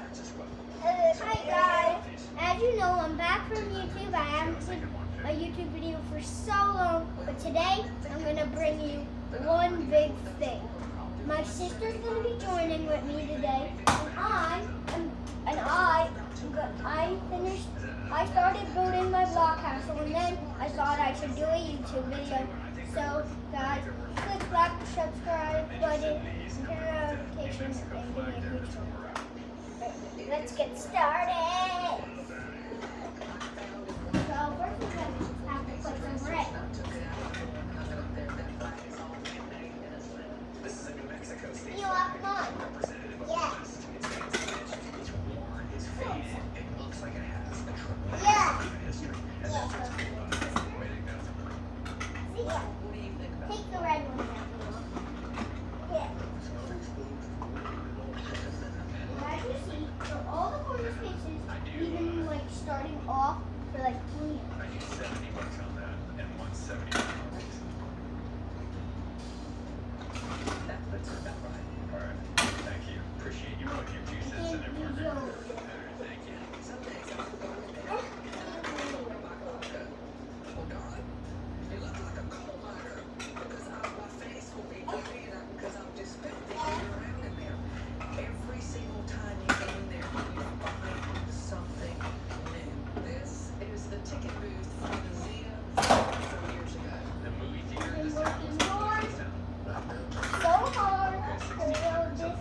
Hi guys, as you know, I'm back from YouTube. I haven't seen a YouTube video for so long, but today I'm going to bring you one big thing. My sister's going to be joining with me today, and I started building my block castle, and then I thought I should do a YouTube video. So guys, click that subscribe button, and turn on notifications, and give me a huge thumbs up. Let's get started. So first we're going to have to put some red. Mila, come on. Yeah. Yeah. Yeah. Take the red one now. Yeah. As you see, for all the corner spaces, even like starting off for like 3. I used $70 on that and $170. That's about right. All right. Thank you. Appreciate you putting your 2 cents in there for me. Thank you. Some days I go oh God, you look like a coal miner because my face will be ugly because I'm just filthy around in there. Every single time you go in there, you find something new. This is the ticket booth from the museum some years ago. The movie theater in this town was so hard to build this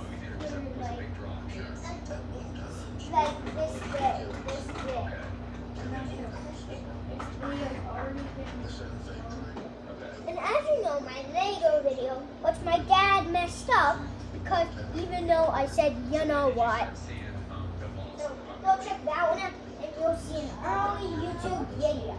like this big. And as you know, my Lego video, which my dad messed up because even though I said you know what. So go check that one out and you'll see an early YouTube video.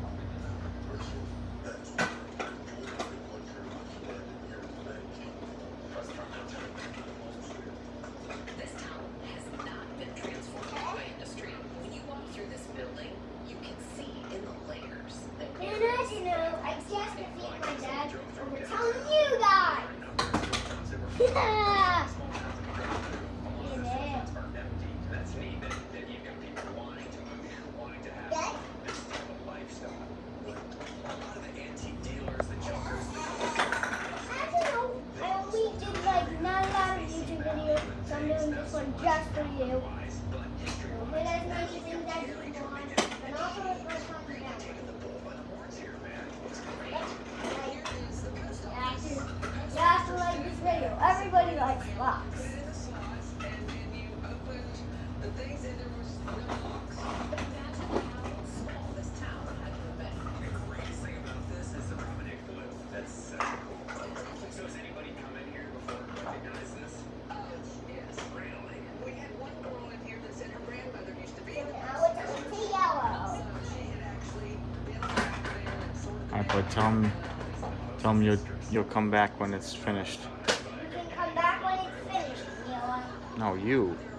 This town has not been transformed by industry. When you walk through this building, you can see in the layers that And as you know, I just defeated my dad over telling you guys. Yeah. That's neat that you've got people wanting to move here, wanting to have this type of lifestyle. A lot of the antique dealers, the junkers, As you know, I only did like not a lot of YouTube videos, so I'm doing this one just for you. So hit as many things as you want, and also it's my comment down. You have to like this video. Everybody likes blocks. So has anybody come in here before and recognized this? yes, really. We had one girl in here that said her grandmother used to be in the Now it's to yellow. so she had actually been around there and sort of Alright, but tell him you'll come back when it's finished. You can come back when it's finished, Mila. No, you.